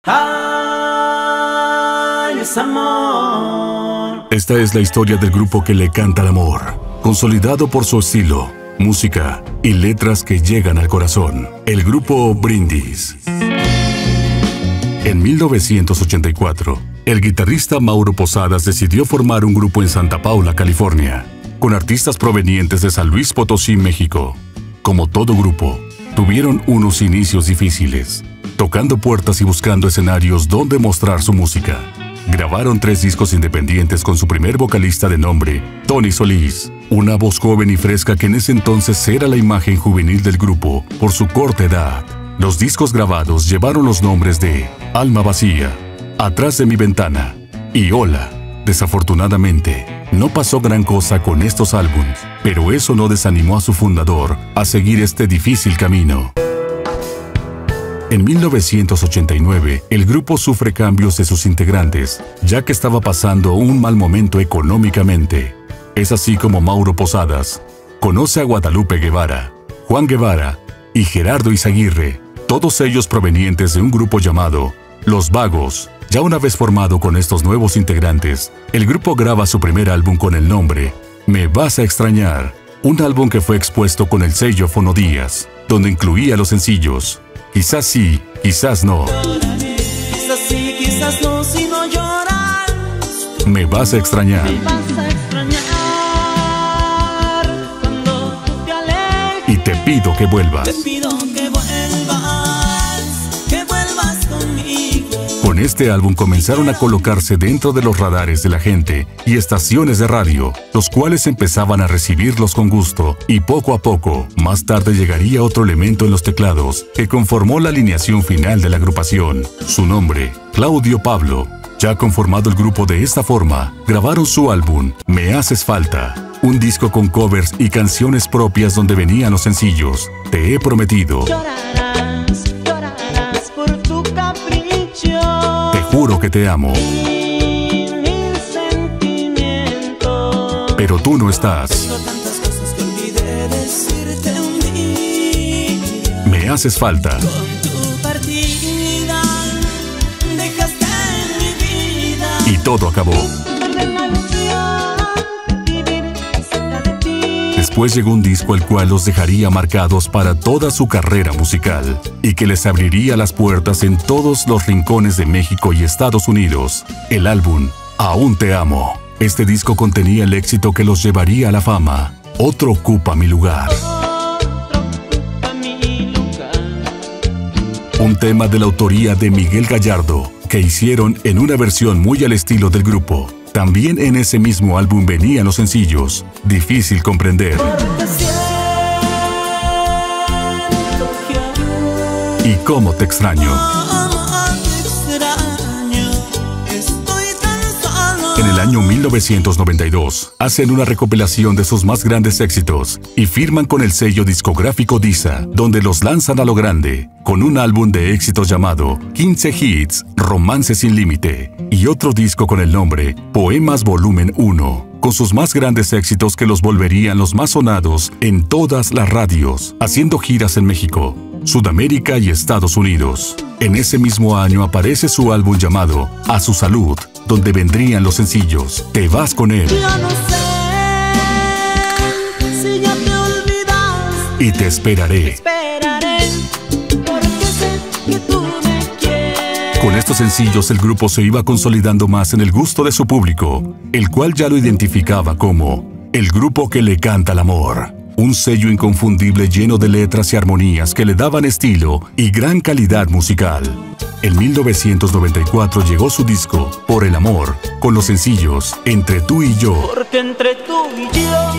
Ay, es amor. Esta es la historia del grupo que le canta al amor, consolidado por su estilo, música y letras que llegan al corazón. El grupo Brindis. En 1984, el guitarrista Mauro Posadas decidió formar un grupo en Santa Paula, California, con artistas provenientes de San Luis Potosí, México. Como todo grupo, tuvieron unos inicios difíciles, tocando puertas y buscando escenarios donde mostrar su música. Grabaron 3 discos independientes con su primer vocalista de nombre, Tony Solís, una voz joven y fresca que en ese entonces era la imagen juvenil del grupo por su corta edad. Los discos grabados llevaron los nombres de Alma Vacía, Atrás de mi Ventana y Hola. Desafortunadamente, no pasó gran cosa con estos álbumes, pero eso no desanimó a su fundador a seguir este difícil camino. En 1989, el grupo sufre cambios de sus integrantes, ya que estaba pasando un mal momento económicamente. Es así como Mauro Posadas conoce a Guadalupe Guevara, Juan Guevara y Gerardo Izaguirre, todos ellos provenientes de un grupo llamado Los Vagos. Ya una vez formado con estos nuevos integrantes, el grupo graba su primer álbum con el nombre Me Vas a Extrañar, un álbum que fue expuesto con el sello Fonodías, donde incluía los sencillos Quizás sí, quizás no. Quizás sí, quizás no, si no lloras. Me vas a extrañar. Me vas a extrañar cuando tú te alejes. Y te pido que vuelvas. Te pido que vuelvas conmigo. Con este álbum comenzaron a colocarse dentro de los radares de la gente y estaciones de radio, los cuales empezaban a recibirlos con gusto, y poco a poco, más tarde llegaría otro elemento en los teclados que conformó la alineación final de la agrupación. Su nombre, Claudio Pablo. Ya conformado el grupo de esta forma, grabaron su álbum Me Haces Falta, un disco con covers y canciones propias donde venían los sencillos Te He Prometido, Llorarás por tu capricho. Te Juro que Te Amo, Mis sentimientos. Pero Tú No Estás, Tengo tantas cosas que olvidé decirte un día. Me Haces Falta, Con tu partida dejaste mi vida. y Todo Acabó. Después llegó un disco el cual los dejaría marcados para toda su carrera musical y que les abriría las puertas en todos los rincones de México y Estados Unidos. El álbum Aún Te Amo. Este disco contenía el éxito que los llevaría a la fama. Otro ocupa mi lugar. Un tema de la autoría de Miguel Gallardo que hicieron en una versión muy al estilo del grupo. También en ese mismo álbum venían los sencillos Difícil Comprender y Cómo Te Extraño. En el año 1992, hacen una recopilación de sus más grandes éxitos y firman con el sello discográfico Disa, donde los lanzan a lo grande, con un álbum de éxitos llamado 15 Hits, Romance Sin Límite, y otro disco con el nombre Poemas Volumen 1, con sus más grandes éxitos que los volverían los más sonados en todas las radios, haciendo giras en México, Sudamérica y Estados Unidos. En ese mismo año aparece su álbum llamado A Su Salud, donde vendrían los sencillos Te Vas Con Él, Yo no sé si ya te olvidaste. y Te Esperaré. Esperaré porque sé que tú me quieres. Con estos sencillos el grupo se iba consolidando más en el gusto de su público, el cual ya lo identificaba como el grupo que le canta al amor. Un sello inconfundible lleno de letras y armonías que le daban estilo y gran calidad musical. En 1994 llegó su disco Por el Amor, con los sencillos Entre Tú y Yo, Porque entre tú y yo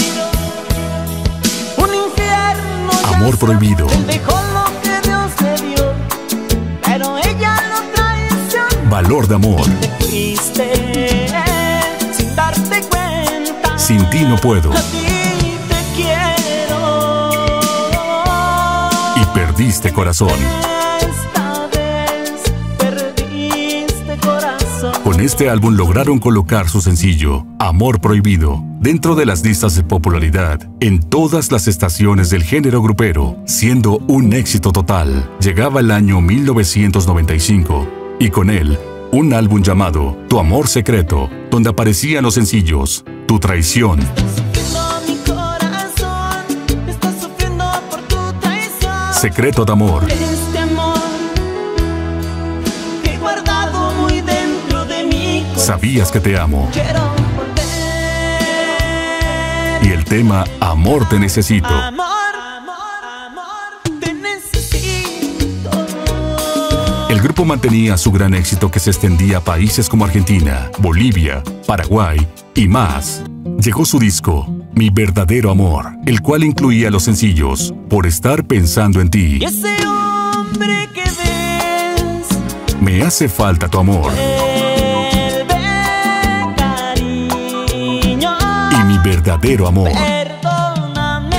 un infierno ya Amor Prohibido, él dejó lo que Dios le dio, pero ella lo traicionó. Valor de Amor, Te fuiste sin darte cuenta. Sin Ti No Puedo A ti te quiero y Perdiste Corazón. Esta vez perdiste corazón. Con este álbum lograron colocar su sencillo Amor Prohibido dentro de las listas de popularidad en todas las estaciones del género grupero, siendo un éxito total. Llegaba el año 1995 y con él, un álbum llamado Tu Amor Secreto, donde aparecían los sencillos Tu Traición, Mi corazón está sufriendo por tu traición. Secreto de Amor, Este amor que he guardado muy dentro de mí. Sabías que te amo, Quiero volver. y el tema Amor te necesito. Amor, te necesito. El grupo mantenía su gran éxito que se extendía a países como Argentina, Bolivia, Paraguay y más. Llegó su disco, Mi Verdadero Amor, el cual incluía los sencillos Por Estar Pensando en Ti, Y ese hombre que ves, Me Hace Falta Tu Amor vuelve, cariño. y Mi Verdadero Amor. Perdóname,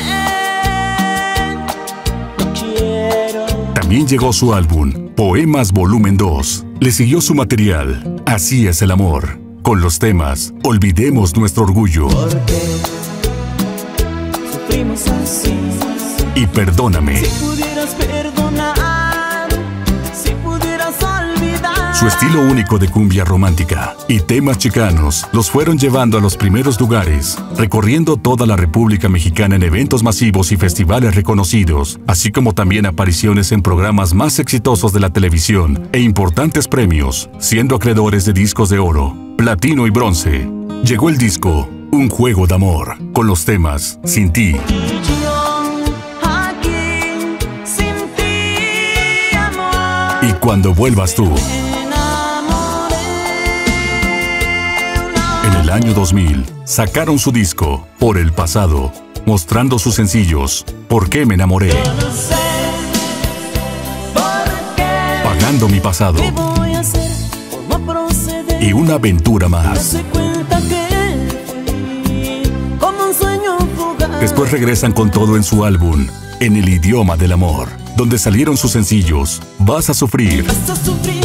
no quiero. También llegó su álbum, Poemas Volumen 2. Le siguió su material, Así es el amor, con los temas Olvidemos nuestro orgullo Porque sufrimos así. y Perdóname. Si pudieras perdonar, si pudieras olvidar. Su estilo único de cumbia romántica y temas chicanos los fueron llevando a los primeros lugares, recorriendo toda la República Mexicana en eventos masivos y festivales reconocidos, así como también apariciones en programas más exitosos de la televisión e importantes premios, siendo acreedores de discos de oro, platino y bronce. Llegó el disco Un Juego de Amor, con los temas Sin Ti, Y yo aquí sin ti, amor. y Cuando Vuelvas Tú. En el año 2000, sacaron su disco, Por el Pasado, mostrando sus sencillos, ¿Por qué me enamoré?, No sé por qué. Pagando mi pasado, ¿Qué voy a hacer? ¿Cómo proceder? y Una Aventura Me Más. doy cuenta que fui como un sueño fugaz. Después regresan con todo en su álbum, En el Idioma del Amor, donde salieron sus sencillos, Vas a Sufrir, Vas a sufrir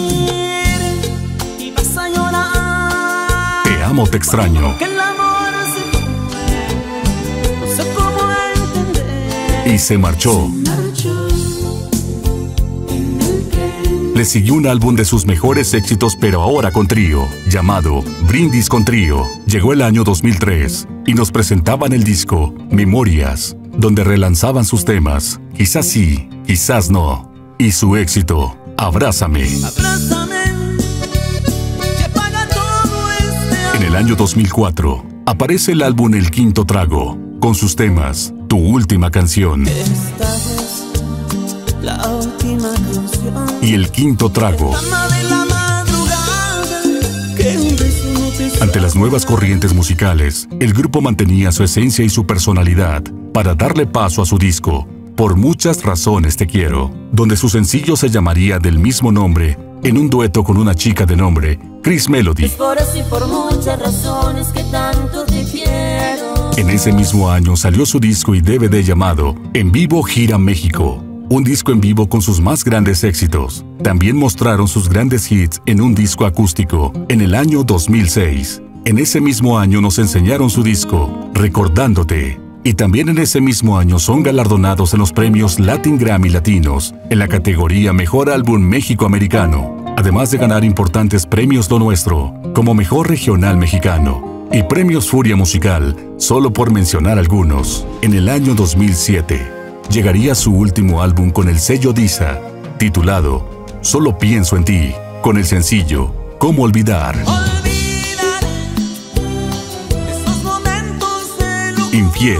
y vas a llorar. Te Amo, Te Extraño, Que el amor se fue. No sé cómo entender. y Se Marchó. Marchó en el tren. Le siguió un álbum de sus mejores éxitos, pero ahora con trío, llamado Brindis con Trío. Llegó el año 2003 y nos presentaban el disco Memorias, donde relanzaban sus temas, Quizás sí, quizás no, y su éxito, Abrázame. Abrázame, que apaga todo este amor. En el año 2004, aparece el álbum El Quinto Trago, con sus temas Tu Última Canción Esta es la última canción. y El Quinto Trago. Dama de la madrugada, que un beso no te Ante las nuevas corrientes musicales, el grupo mantenía su esencia y su personalidad para darle paso a su disco, Por Muchas Razones Te Quiero, donde su sencillo se llamaría del mismo nombre, en un dueto con una chica de nombre Chris Melody. Es por eso y por muchas razones que tanto te quiero. En ese mismo año salió su disco y DVD llamado En Vivo Gira México, un disco en vivo con sus más grandes éxitos. También mostraron sus grandes hits en un disco acústico en el año 2006. En ese mismo año nos enseñaron su disco, Recordándote. Y también en ese mismo año son galardonados en los premios Latin Grammy Latinos, en la categoría Mejor Álbum México-Americano, además de ganar importantes premios Lo Nuestro, como Mejor Regional Mexicano, y premios Furia Musical, solo por mencionar algunos. En el año 2007, llegaría su último álbum con el sello Disa, titulado Solo Pienso en Ti, con el sencillo ¿Cómo Olvidar? Olvidaré esos momentos de luz. Infiel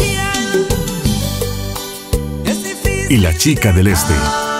Es difícil. y La Chica del Este.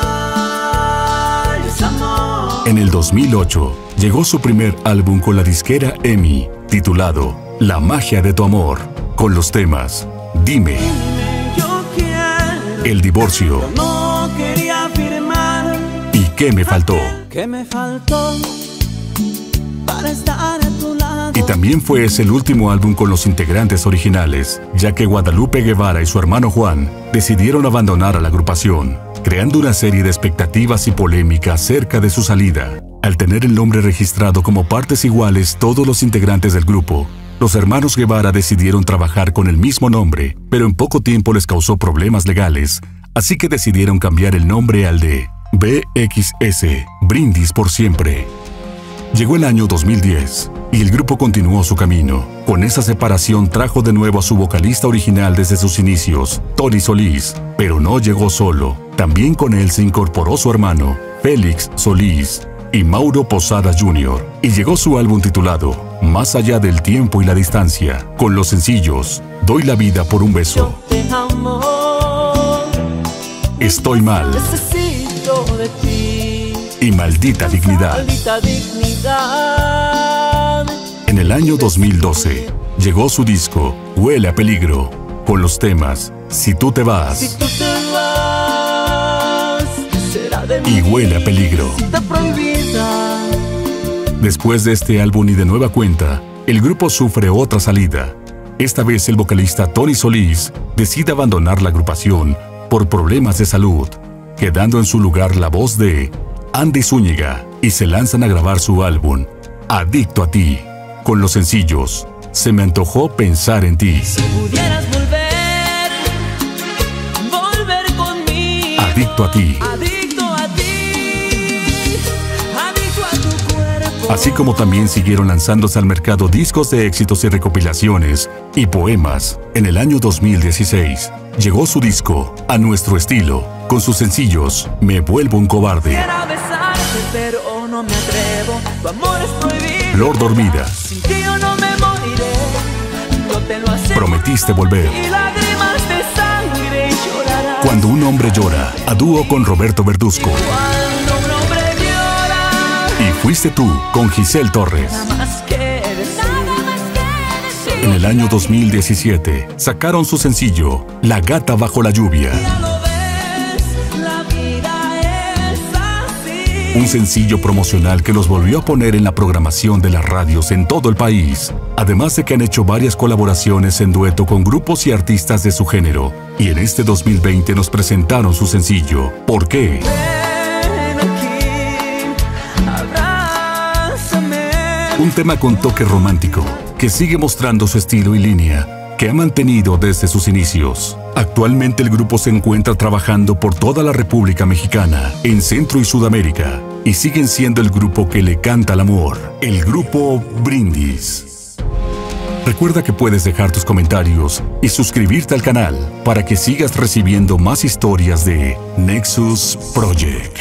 Ay, es amor. En el 2008, llegó su primer álbum con la disquera EMI, titulado La Magia de tu Amor, con los temas Dime, Yo quiero. El Divorcio No quería firmar. y ¿Qué me faltó? ¿Qué me faltó para estar a tu lado? Y también fue ese el último álbum con los integrantes originales, ya que Guadalupe Guevara y su hermano Juan decidieron abandonar a la agrupación, creando una serie de expectativas y polémica acerca de su salida. Al tener el nombre registrado como partes iguales todos los integrantes del grupo, los hermanos Guevara decidieron trabajar con el mismo nombre, pero en poco tiempo les causó problemas legales, así que decidieron cambiar el nombre al de BXS, Brindis por siempre. Llegó el año 2010 y el grupo continuó su camino. Con esa separación trajo de nuevo a su vocalista original desde sus inicios, Tony Solís, pero no llegó solo. También con él se incorporó su hermano, Félix Solís, y Mauro Posada Jr., y llegó su álbum titulado Más allá del tiempo y la distancia, con los sencillos Doy la vida por un beso, Yo te amo, Estoy mal necesito de ti. y Maldita dignidad. Maldita dignidad. En el año 2012 llegó su disco Huele a peligro, con los temas Si tú te Si vas tú te vas, será de y mí. Huele a peligro. Cita prohibida. Después de este álbum y de nueva cuenta, el grupo sufre otra salida. Esta vez el vocalista Tony Solís decide abandonar la agrupación por problemas de salud, quedando en su lugar la voz de Andy Zúñiga, y se lanzan a grabar su álbum Adicto a ti, con los sencillos Se me antojó pensar en ti, Pudieras volver conmigo. Adicto a ti, Adicto a ti, adicto a tu cuerpo. así como también siguieron lanzándose al mercado discos de éxitos y recopilaciones y poemas. En el año 2016 llegó su disco A Nuestro Estilo, con sus sencillos Me vuelvo un cobarde, Quisiera besarte, pero no me atrevo. Tu amor es prohibido. Flor dormida, Sin ti yo no me moriré. Yo te lo aseguro. Prometiste volver, Y lágrimas de sangre llorarás. Cuando un hombre llora, a dúo con Roberto Verduzco, Cuando un hombre llora. y Fuiste tú con Giselle Torres. Nada más que decir. En el año 2017 sacaron su sencillo La gata bajo la lluvia, Ya lo ves, la vida es así. un sencillo promocional que los volvió a poner en la programación de las radios en todo el país, además de que han hecho varias colaboraciones en dueto con grupos y artistas de su género, y en este 2020 nos presentaron su sencillo ¿Por qué?, Ven aquí, abrázame. un tema con toque romántico que sigue mostrando su estilo y línea que ha mantenido desde sus inicios. Actualmente el grupo se encuentra trabajando por toda la República Mexicana, en Centro y Sudamérica, y siguen siendo el grupo que le canta al amor, el grupo Brindis. Recuerda que puedes dejar tus comentarios y suscribirte al canal para que sigas recibiendo más historias de Nexus Project.